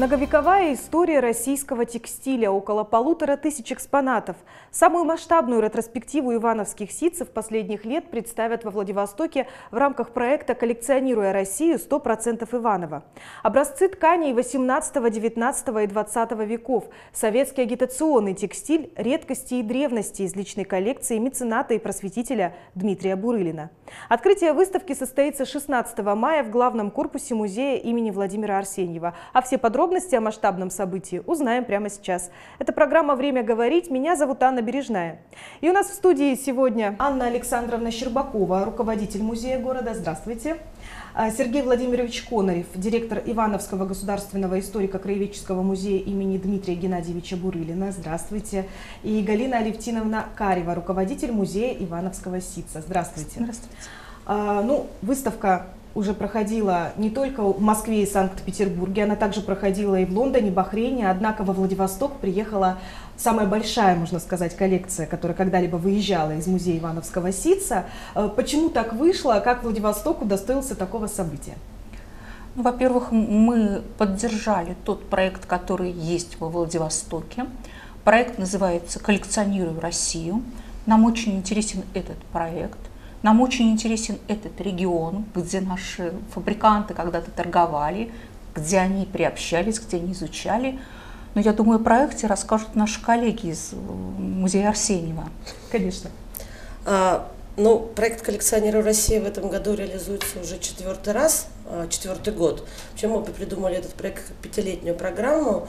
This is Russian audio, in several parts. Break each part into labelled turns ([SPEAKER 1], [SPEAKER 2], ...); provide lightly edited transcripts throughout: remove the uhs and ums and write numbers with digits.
[SPEAKER 1] Многовековая история российского текстиля, около 1500 экспонатов. Самую масштабную ретроспективу ивановских ситцев последних лет представят во Владивостоке в рамках проекта «Коллекционируя Россию. 100% Иваново». Образцы тканей 18, 19 и 20 веков, советский агитационный текстиль, редкости и древности из личной коллекции мецената и просветителя Дмитрия Бурылина. Открытие выставки состоится 16 мая в главном корпусе музея имени Владимира Арсеньева. А все подробности о масштабном событии узнаем прямо сейчас. Это программа «Время говорить». Меня зовут Анна Бережная. И у нас в студии сегодня Анна Александровна Щербакова, руководитель музея города. Здравствуйте. Сергей Владимирович Конарев, директор Ивановского государственного историко-краеведческого музея имени Дмитрия Геннадьевича Бурылина. Здравствуйте. И Галина Алевтиновна Карева, руководитель музея Ивановского ситца. Здравствуйте. Здравствуйте. Выставка уже проходила не только в Москве и Санкт-Петербурге, она также проходила и в Лондоне, Бахрейне, однако во Владивосток приехала самая большая, можно сказать, коллекция, которая когда-либо выезжала из музея Ивановского ситца. Почему так вышло, как Владивосток удостоился такого события?
[SPEAKER 2] Во-первых, мы поддержали тот проект, который есть во Владивостоке. Проект называется «Коллекционируя Россию». Нам очень интересен этот проект. Нам очень интересен этот регион, где наши фабриканты когда-то торговали, где они приобщались, где они изучали. Но я думаю, о проекте расскажут наши коллеги из музея Арсеньева.
[SPEAKER 1] Конечно.
[SPEAKER 3] Проект «Коллекционируя Россию» в этом году реализуется уже четвертый год. Вообще мы придумали этот проект как 5-летнюю программу.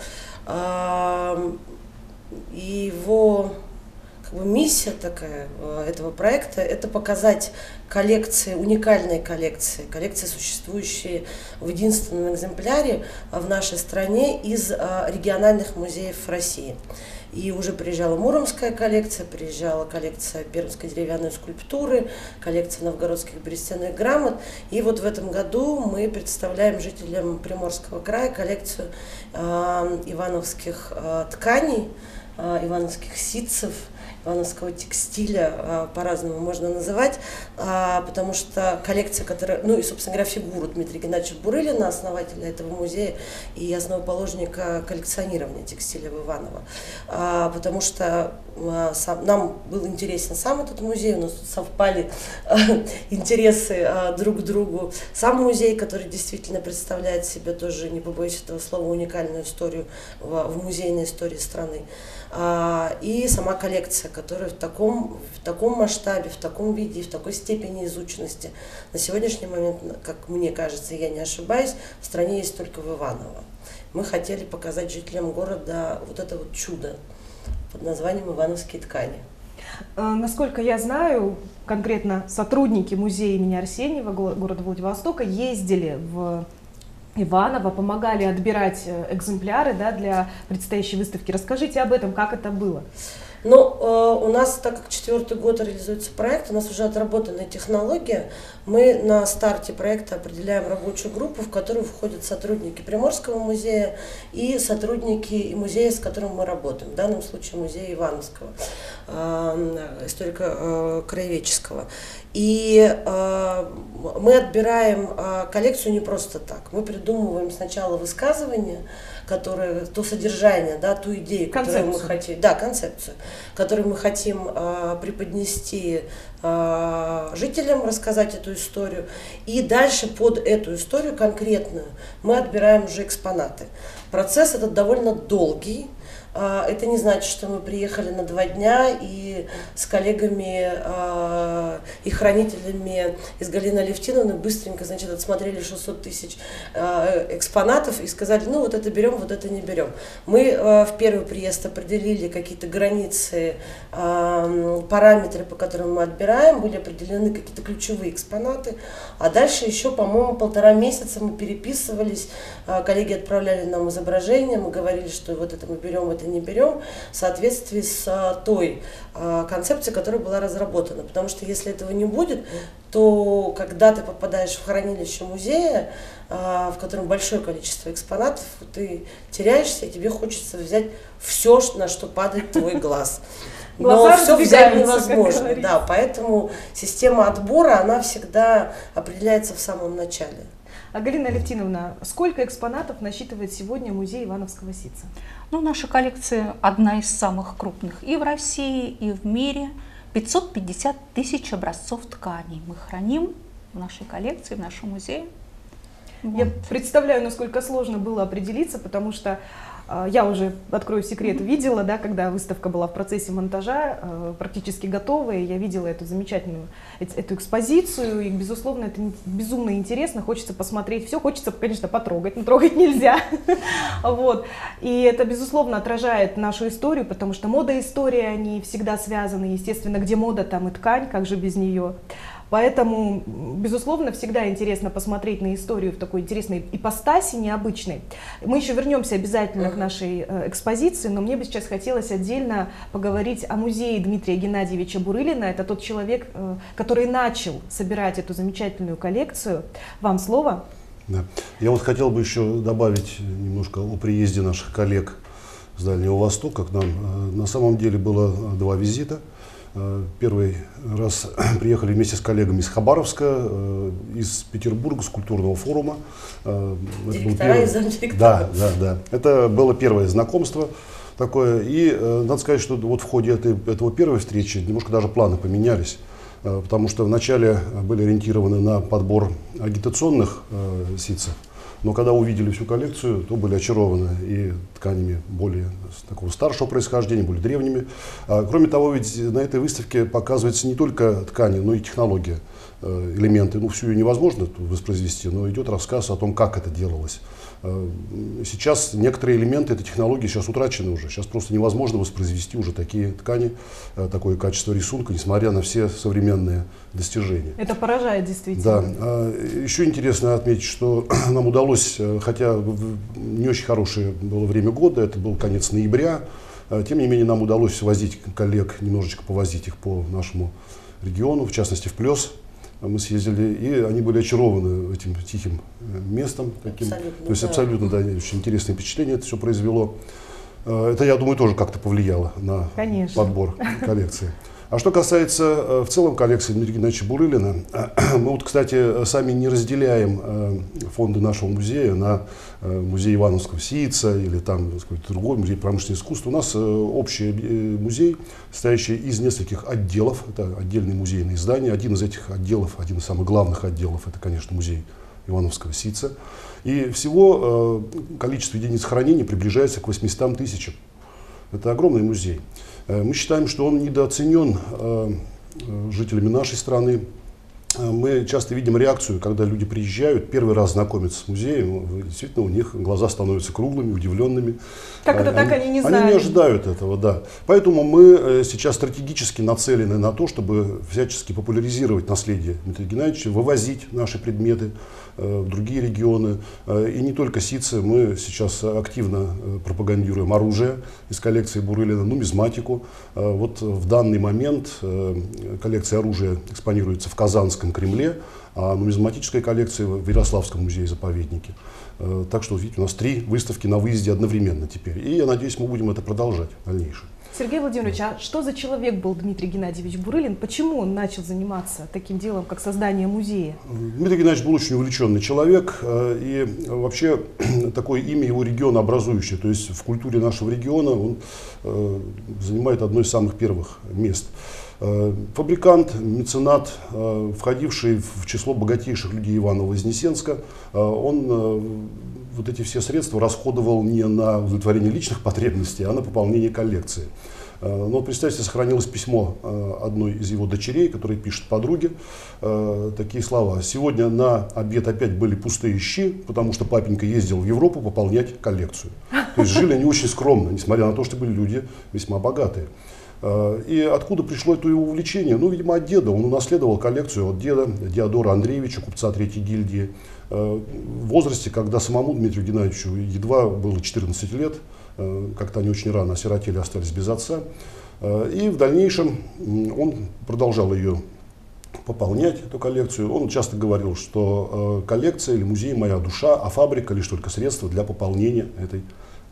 [SPEAKER 3] И его миссия такая этого проекта – это показать коллекции, уникальные коллекции, существующие в единственном экземпляре в нашей стране из региональных музеев России. И уже приезжала Муромская коллекция, приезжала коллекция пермской деревянной скульптуры, коллекция новгородских берестяных грамот. И вот в этом году мы представляем жителям Приморского края коллекцию ивановских тканей, ивановских ситцев, ивановского текстиля, по-разному можно называть, потому что коллекция, которая, и, собственно говоря, фигуру Дмитрия Геннадьевича Бурылина, основателя этого музея и основоположника коллекционирования текстиля в Иваново, потому что нам был интересен сам этот музей, у нас тут совпали интересы друг к другу. Сам музей, который действительно представляет себе тоже, не побоюсь этого слова, уникальную историю в музейной истории страны. И сама коллекция, которая в таком масштабе, в таком виде, в такой степени изученности на сегодняшний момент, как мне кажется, я не ошибаюсь, в стране есть только в Иваново. Мы хотели показать жителям города вот это вот чудо под названием «Ивановские ткани».
[SPEAKER 1] Насколько я знаю, конкретно сотрудники музея имени Арсеньева города Владивостока ездили в Иваново, помогали отбирать экземпляры для предстоящей выставки. Расскажите об этом, как это было?
[SPEAKER 3] У нас, так как 4-й год реализуется проект, у нас уже отработанная технология. Мы на старте проекта определяем рабочую группу, в которую входят сотрудники Приморского музея и сотрудники музея, с которым мы работаем. В данном случае музея Ивановского, историко-краеведческого. И мы отбираем коллекцию не просто так. Мы придумываем сначала высказывания, то содержание, ту идею, которую мы хотим, концепцию, которую мы хотим преподнести жителям, рассказать эту историю. И дальше под эту историю конкретную мы отбираем уже экспонаты. Процесс этот довольно долгий. Это не значит, что мы приехали на 2 дня и с коллегами и хранителями из Галины Алевтиновны быстренько, отсмотрели 600 тысяч экспонатов и сказали, вот это берем, вот это не берем. Мы в первый приезд определили какие-то границы, параметры, по которым мы отбираем, были определены какие-то ключевые экспонаты, а дальше еще, по-моему, 1,5 месяца мы переписывались, коллеги отправляли нам изображения, мы говорили, что вот это мы берем, это не берем, в соответствии с той концепцией, которая была разработана. Потому что если этого не будет, то когда ты попадаешь в хранилище музея, в котором большое количество экспонатов, ты теряешься, и тебе хочется взять все, на что падает твой глаз. Но все взять невозможно. Поэтому система отбора, она всегда определяется в самом начале.
[SPEAKER 1] Галина Алевтиновна, сколько экспонатов насчитывает сегодня музей Ивановского ситца?
[SPEAKER 2] Ну, наша коллекция одна из самых крупных и в России, и в мире. 550 тысяч образцов тканей мы храним в нашей коллекции, в нашем музее.
[SPEAKER 1] Я представляю, насколько сложно было определиться, потому что я уже, открою секрет, видела, да, когда выставка была в процессе монтажа, практически готовая, я видела эту замечательную эту экспозицию, и, безусловно, это безумно интересно, хочется посмотреть все, хочется, конечно, потрогать, но трогать нельзя. Вот. И это, безусловно, отражает нашу историю, потому что мода и история, они всегда связаны, естественно, где мода, там и ткань, как же без нее. Поэтому, безусловно, всегда интересно посмотреть на историю в такой интересной ипостаси, необычной. Мы еще вернемся обязательно к нашей экспозиции, но мне бы сейчас хотелось отдельно поговорить о музее Дмитрия Геннадьевича Бурылина. Это тот человек, который начал собирать эту замечательную коллекцию. Вам слово.
[SPEAKER 4] Да. Я вот хотел бы еще добавить немножко о приезде наших коллег с Дальнего Востока к нам. На самом деле было 2 визита. Первый раз приехали вместе с коллегами из Хабаровска, из Петербурга, с культурного форума.
[SPEAKER 3] Директора и замдиректора.
[SPEAKER 4] Да. Это было первое знакомство такое. И надо сказать, что вот в ходе этого первой встречи немножко даже планы поменялись. Потому что вначале были ориентированы на подбор агитационных ситцев. Но когда увидели всю коллекцию, то были очарованы и тканями более такого старшего происхождения, более древними. Кроме того, ведь на этой выставке показывается не только ткани, но и технология, элементы. Ну, всю ее невозможно воспроизвести, но идет рассказ о том, как это делалось. Сейчас некоторые элементы этой технологии сейчас утрачены уже. Сейчас просто невозможно воспроизвести уже такие ткани, такое качество рисунка, несмотря на все современные достижения.
[SPEAKER 1] Это поражает действительно.
[SPEAKER 4] Да. Еще интересно отметить, что нам удалось, хотя не очень хорошее было время года, это был конец ноября, тем не менее нам удалось возить коллег, немножечко повозить их по нашему региону, в частности в Плес. Мы съездили, и они были очарованы этим тихим местом. Таким.
[SPEAKER 3] Абсолютно,
[SPEAKER 4] то есть абсолютно, да, очень интересное впечатление это все произвело. Это, я думаю, тоже как-то повлияло на подбор коллекции. А что касается в целом коллекции Дмитрия Геннадьевича Бурылина, мы вот, кстати, сами не разделяем фонды нашего музея на музей Ивановского ситца или там какой-то другой музей промышленного искусства. У нас общий музей, состоящий из нескольких отделов. Это отдельные музейные здания. Один из этих отделов, один из самых главных отделов, это, конечно, музей Ивановского ситца. И всего количество единиц хранения приближается к 800 тысячам. Это огромный музей. Мы считаем, что он недооценен жителями нашей страны. Мы часто видим реакцию, когда люди приезжают, первый раз знакомятся с музеем, действительно у них глаза становятся круглыми, удивленными.
[SPEAKER 1] Как это так, они не знали?
[SPEAKER 4] Они не ожидают этого, да. Поэтому мы сейчас стратегически нацелены на то, чтобы всячески популяризировать наследие Дмитрия Геннадьевича, вывозить наши предметы в другие регионы. И не только ситцы, мы сейчас активно пропагандируем оружие из коллекции Бурылина, нумизматику. Вот в данный момент коллекция оружия экспонируется в Казанском Кремле, а нумизматическая коллекция в Ярославском музее-заповеднике. Так что, видите, у нас 3 выставки на выезде одновременно теперь. И я надеюсь, мы будем это продолжать в дальнейшем.
[SPEAKER 1] Сергей Владимирович, а что за человек был Дмитрий Геннадьевич Бурылин? Почему он начал заниматься таким делом, как создание музея?
[SPEAKER 4] Дмитрий Геннадьевич был очень увлеченный человек, и вообще такое имя его регионообразующее. То есть в культуре нашего региона он занимает одно из самых первых мест. Фабрикант, меценат, входивший в число богатейших людей Иваново-Вознесенска, он вот эти все средства расходовал не на удовлетворение личных потребностей, а на пополнение коллекции. Но представьте, сохранилось письмо одной из его дочерей, которая пишет подруге такие слова: «Сегодня на обед опять были пустые щи, потому что папенька ездил в Европу пополнять коллекцию». То есть жили они очень скромно, несмотря на то, что были люди весьма богатые. И откуда пришло это его увлечение? Ну, видимо, от деда. Он унаследовал коллекцию от деда Диодора Андреевича, купца 3-й гильдии. В возрасте, когда самому Дмитрию Геннадьевичу едва было 14 лет, как-то они очень рано осиротели, остались без отца. И в дальнейшем он продолжал ее пополнять, эту коллекцию. Он часто говорил, что коллекция или музей — моя душа, а фабрика — лишь только средство для пополнения этой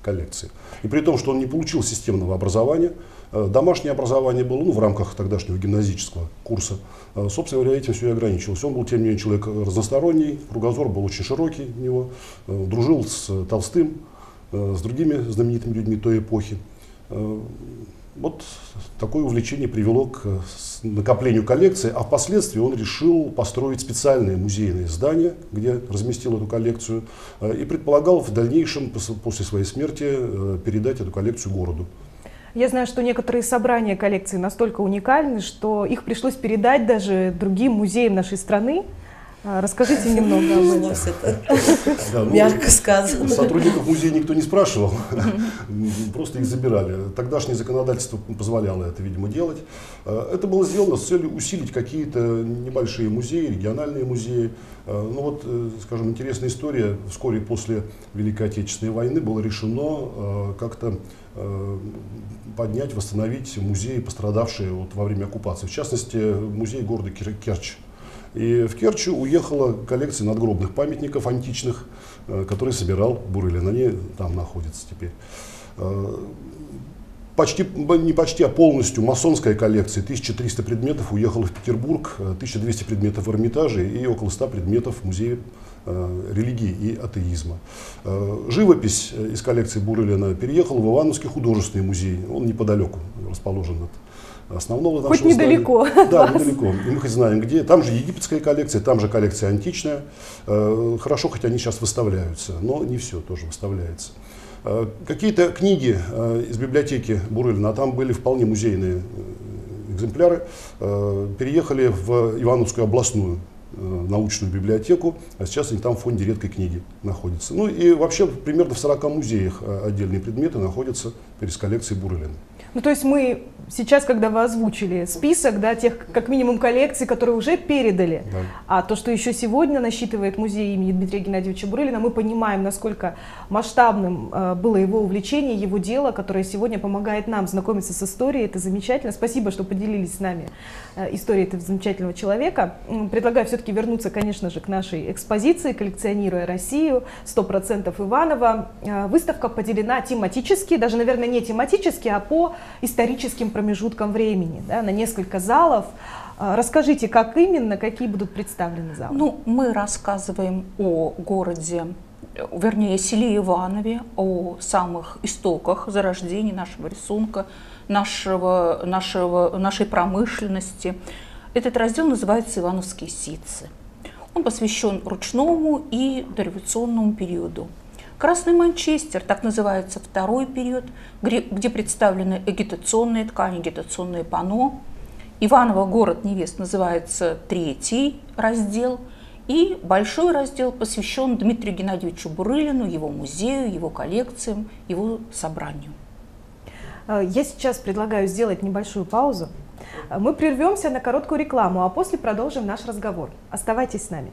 [SPEAKER 4] коллекции. И при том, что он не получил системного образования, домашнее образование было в рамках тогдашнего гимназического курса. Собственно говоря, этим все и ограничивалось. Он был, тем не менее, человек разносторонний, кругозор был очень широкий у него, дружил с Толстым, с другими знаменитыми людьми той эпохи. Вот такое увлечение привело к накоплению коллекции, а впоследствии он решил построить специальное музейное здание, где разместил эту коллекцию, и предполагал в дальнейшем, после своей смерти, передать эту коллекцию городу.
[SPEAKER 1] Я знаю, что некоторые собрания коллекции настолько уникальны, что их пришлось передать даже другим музеям нашей страны. Расскажите немного об этом.
[SPEAKER 3] Мягко сказано.
[SPEAKER 4] Сотрудников музея никто не спрашивал, просто их забирали. Тогдашнее законодательство позволяло это, видимо, делать. Это было сделано с целью усилить какие-то небольшие музеи, региональные музеи. Ну вот, скажем, интересная история. Вскоре после Великой Отечественной войны было решено как-то поднять, восстановить музеи, пострадавшие во время оккупации. В частности, музей города Керчь. И в Керчь уехала коллекция надгробных памятников античных, которые собирал Бурылин. Они там находятся теперь. Не почти, а полностью масонская коллекция, 1300 предметов уехала в Петербург, 1200 предметов в Эрмитаже и около 100 предметов в музее религии и атеизма. Живопись из коллекции Бурылина переехала в Ивановский художественный музей. Он неподалеку расположен от основного нашего
[SPEAKER 1] здания. Недалеко.
[SPEAKER 4] Да, недалеко. И мы хоть знаем, где. Там же египетская коллекция, там же коллекция античная. Хорошо, хоть они сейчас выставляются, но не все тоже выставляется. Какие-то книги из библиотеки Бурылина, а там были вполне музейные экземпляры, переехали в Ивановскую областную научную библиотеку, а сейчас они там в фонде редкой книги находятся. Ну и вообще примерно в 40 музеях отдельные предметы находятся из коллекции Бурылина.
[SPEAKER 1] Ну, то есть мы сейчас, когда вы озвучили список, да, тех, как минимум, коллекций, которые уже передали, да. А то, что еще сегодня насчитывает музей имени Дмитрия Геннадьевича Бурылина, мы понимаем, насколько масштабным было его увлечение, его дело, которое сегодня помогает нам знакомиться с историей. Это замечательно. Спасибо, что поделились с нами историей этого замечательного человека. Предлагаю все-таки вернуться, конечно же, к нашей экспозиции «Коллекционируя Россию», 100% Иваново. Выставка поделена тематически, даже, наверное, не тематически, а по историческим промежуткам времени, да, на несколько залов. Расскажите, как именно, какие будут представлены залы?
[SPEAKER 2] Ну, мы рассказываем о городе, вернее, селе Иванове, о самых истоках зарождения нашего рисунка, нашей промышленности. Этот раздел называется «Ивановские ситцы». Он посвящен ручному и дореволюционному периоду. Красный Манчестер, так называется второй период, где представлены агитационные ткани, агитационные панно. Иваново город невест называется третий раздел. И большой раздел посвящен Дмитрию Геннадьевичу Бурылину, его музею, его коллекциям, его собранию.
[SPEAKER 1] Я сейчас предлагаю сделать небольшую паузу. Мы прервемся на короткую рекламу, а после продолжим наш разговор. Оставайтесь с нами.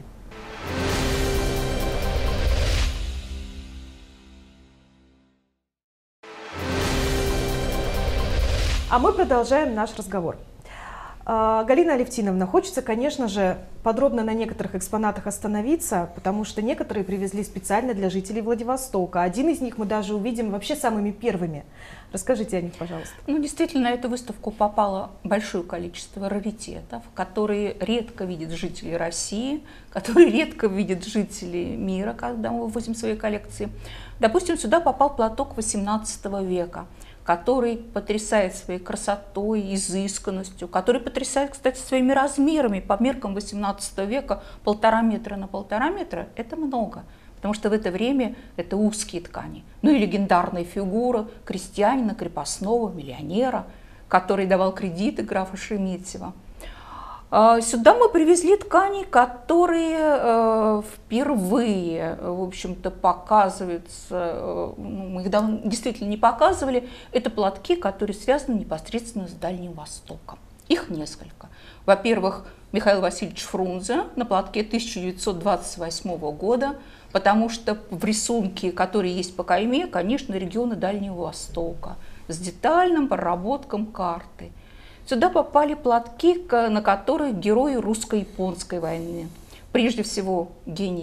[SPEAKER 1] А мы продолжаем наш разговор. Галина Алевтиновна, хочется, конечно же, подробно на некоторых экспонатах остановиться, потому что некоторые привезли специально для жителей Владивостока. Один из них мы даже увидим вообще самыми первыми. Расскажите о них, пожалуйста.
[SPEAKER 2] Ну, действительно, на эту выставку попало большое количество раритетов, которые редко видят жители России, которые редко видят жители мира, когда мы вывозим свои коллекции. Допустим, сюда попал платок XVIII века, который потрясает своей красотой, изысканностью, который потрясает, кстати, своими размерами. По меркам XVIII века 1,5 метра на 1,5 метра – это много, потому что в это время это узкие ткани. Ну и легендарная фигура крестьянина, крепостного, миллионера, который давал кредиты графа Шереметьева. Сюда мы привезли ткани, которые впервые, в общем-то, показываются, мы их давно действительно не показывали, это платки, которые связаны непосредственно с Дальним Востоком. Их несколько. Во-первых, Михаил Васильевич Фрунзе на платке 1928 года, потому что в рисунке, который есть по кайме, конечно, регионы Дальнего Востока с детальным проработком карты. Сюда попали платки, на которых герои русско-японской войны. Прежде всего, гений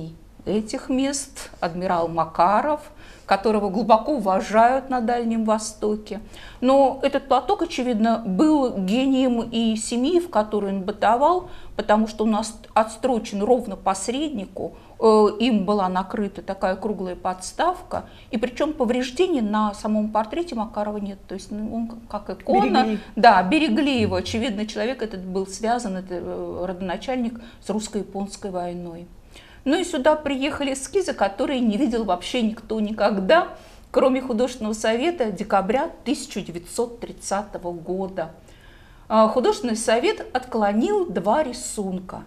[SPEAKER 2] этих мест адмирал Макаров, которого глубоко уважают на Дальнем Востоке. Но этот платок, очевидно, был гением и семьи, в которой он бытовал, потому что он отстрочен ровно посреднику, им была накрыта такая круглая подставка, и причем повреждений на самом портрете Макарова нет. То есть он как икона,
[SPEAKER 1] берегли.
[SPEAKER 2] Да, берегли его. Очевидно, человек этот был связан, это родоначальник, с русско-японской войной. Ну и сюда приехали эскизы, которые не видел вообще никто никогда, кроме художественного совета декабря 1930 года. Художественный совет отклонил 2 рисунка.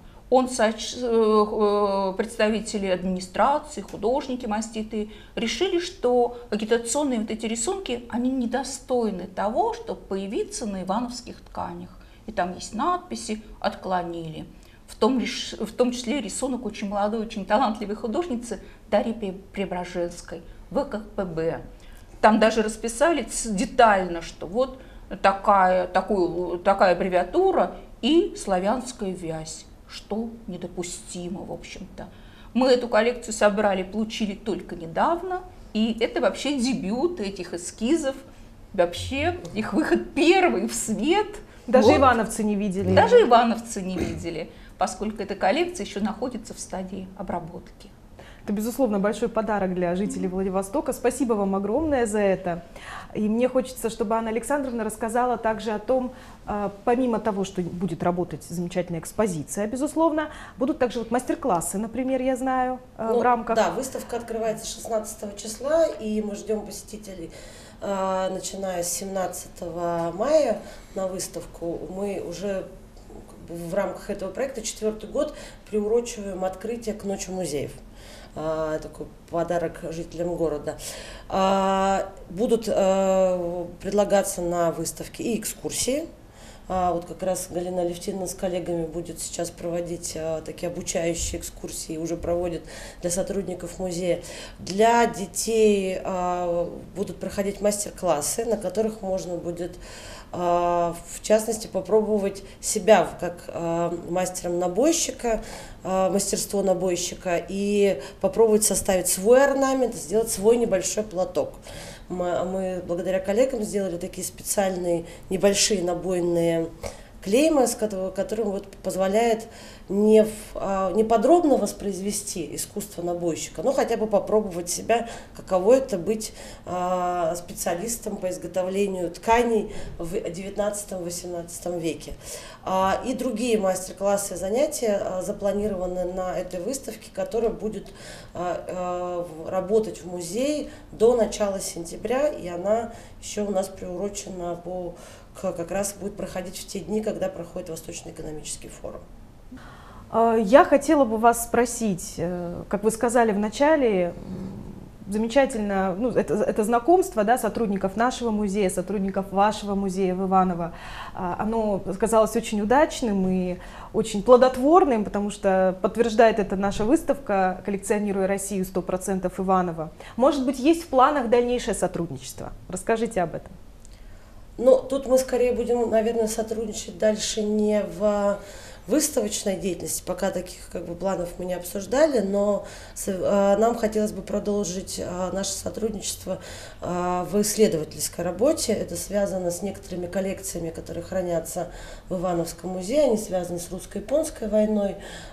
[SPEAKER 2] Представители администрации, художники маститые решили, что агитационные вот эти рисунки, они недостойны того, чтобы появиться на ивановских тканях. И там есть надписи «Отклонили». В том числе рисунок очень молодой, очень талантливой художницы Дарьи Преображенской, ВКПБ. Там даже расписали детально, что вот такая аббревиатура и славянская вязь, что недопустимо, в общем-то. Мы эту коллекцию собрали, получили только недавно, и это вообще дебют этих эскизов, вообще их выход первый в свет.
[SPEAKER 1] Даже
[SPEAKER 2] вот.
[SPEAKER 1] ивановцы не видели.
[SPEAKER 2] Даже ивановцы не видели, поскольку эта коллекция еще находится в стадии обработки.
[SPEAKER 1] Это, безусловно, большой подарок для жителей Владивостока. Спасибо вам огромное за это. И мне хочется, чтобы Анна Александровна рассказала также о том, помимо того, что будет работать замечательная экспозиция, безусловно, будут также вот мастер-классы, например, я знаю, в рамках...
[SPEAKER 3] Да, выставка открывается 16 числа, и мы ждем посетителей, начиная с 17 мая на выставку. Мы уже в рамках этого проекта 4-й год приурочиваем открытие к Ночи музеев. Такой подарок жителям города. Будут предлагаться на выставке и экскурсии. Вот как раз Галина Алевтиновна с коллегами будет сейчас проводить такие обучающие экскурсии, уже проводит для сотрудников музея. Для детей будут проходить мастер-классы, на которых можно будет, в частности, попробовать себя как мастером-набойщика, мастерство набойщика, и попробовать составить свой орнамент, сделать свой небольшой платок. Мы благодаря коллегам сделали такие специальные небольшие набойные клейма, которым вот позволяет не подробно воспроизвести искусство набойщика, но хотя бы попробовать себя, каково это быть специалистом по изготовлению тканей в 19-18 веке. И другие мастер-классы и занятия запланированы на этой выставке, которая будет работать в музее до начала сентября, и она еще у нас приурочена как раз будет проходить в те дни, когда проходит Восточный экономический форум.
[SPEAKER 1] Я хотела бы вас спросить, как вы сказали в начале, замечательно, ну, это знакомство, да, сотрудников нашего музея, сотрудников вашего музея в Иваново, оно казалось очень удачным и очень плодотворным, потому что подтверждает это наша выставка «Коллекционируя Россию 100% Иваново». Может быть, есть в планах дальнейшее сотрудничество? Расскажите об этом.
[SPEAKER 3] Ну, тут мы скорее будем, наверное, сотрудничать дальше не в выставочной деятельности, пока таких планов мы не обсуждали, но нам хотелось бы продолжить наше сотрудничество в исследовательской работе. Это связано с некоторыми коллекциями, которые хранятся в Ивановском музее, они связаны с русско-японской войной,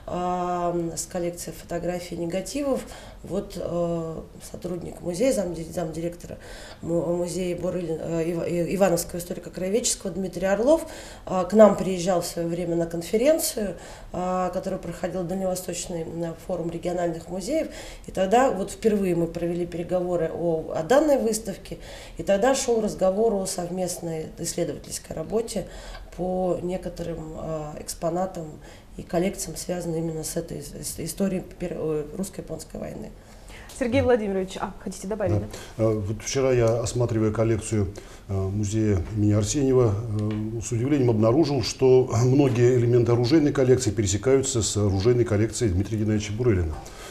[SPEAKER 3] с коллекцией фотографий и негативов. Вот сотрудник музея, замдиректора музея Ивановского историко-краеведческого Дмитрий Орлов к нам приезжал в свое время на конференцию, которую проходил Дальневосточный форум региональных музеев. И тогда вот впервые мы провели переговоры о данной выставке, и тогда шел разговор о совместной исследовательской работе по некоторым экспонатам и коллекциям, связанным именно с этой историей русско-японской войны.
[SPEAKER 1] Сергей Владимирович, хотите добавить?
[SPEAKER 4] Да. Вот вчера я, осматривая коллекцию музея имени Арсеньева, с удивлением обнаружил, что многие элементы оружейной коллекции пересекаются с оружейной коллекцией Дмитрия Геннадьевича Бурелина.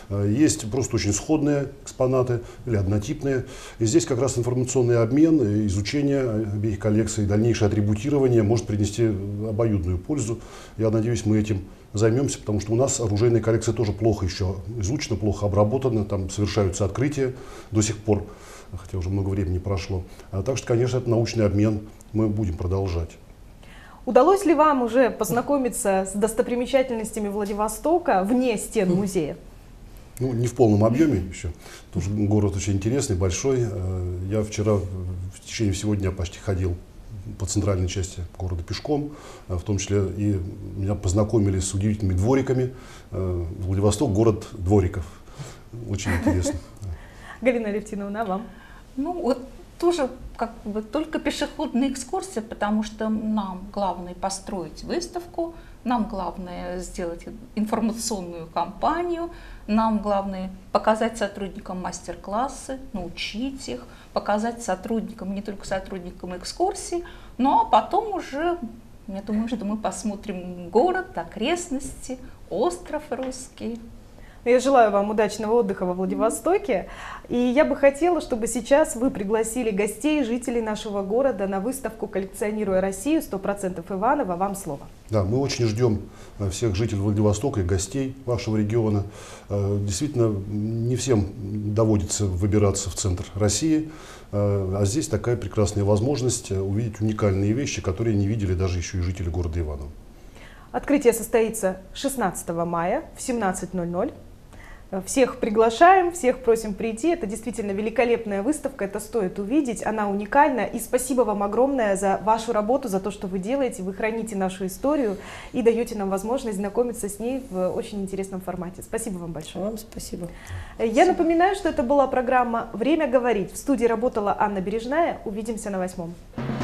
[SPEAKER 4] Есть просто очень сходные экспонаты или однотипные. И здесь как раз информационный обмен, изучение обеих коллекций, дальнейшее атрибутирование может принести обоюдную пользу. Я надеюсь, мы этим займемся, потому что у нас оружейная коллекция тоже плохо еще изучена, плохо обработана, там совершаются открытия до сих пор, хотя уже много времени прошло. Так что, конечно, это научный обмен мы будем продолжать.
[SPEAKER 1] Удалось ли вам уже познакомиться с достопримечательностями Владивостока вне стен музея?
[SPEAKER 4] Ну, не в полном объеме еще, потому что город очень интересный, большой. Я вчера в течение всего дня почти ходил по центральной части города пешком, в том числе и меня познакомили с удивительными двориками. Владивосток — город двориков. Очень интересно.
[SPEAKER 1] Галина Алевтиновна, а вам?
[SPEAKER 2] Ну, вот тоже как бы только пешеходная экскурсия, потому что нам главное построить выставку, нам главное сделать информационную кампанию, нам главное показать сотрудникам мастер-классы, научить их, показать сотрудникам, не только сотрудникам экскурсий, ну а потом уже, я думаю, что мы посмотрим город, окрестности, остров русский.
[SPEAKER 1] Я желаю вам удачного отдыха во Владивостоке. И я бы хотела, чтобы сейчас вы пригласили гостей, жителей нашего города на выставку «Коллекционируя Россию. 100% Иваново». Вам слово.
[SPEAKER 4] Да, мы очень ждем всех жителей Владивостока и гостей вашего региона. Действительно, не всем доводится выбираться в центр России, а здесь такая прекрасная возможность увидеть уникальные вещи, которые не видели даже еще и жители города Иваново.
[SPEAKER 1] Открытие состоится 16 мая в 17:00. Всех приглашаем, всех просим прийти. Это действительно великолепная выставка, это стоит увидеть, она уникальна. И спасибо вам огромное за вашу работу, за то, что вы делаете. Вы храните нашу историю и даете нам возможность знакомиться с ней в очень интересном формате. Спасибо вам большое.
[SPEAKER 3] Вам спасибо.
[SPEAKER 1] Я напоминаю, что это была программа «Время говорить». В студии работала Анна Бережная. Увидимся на 8.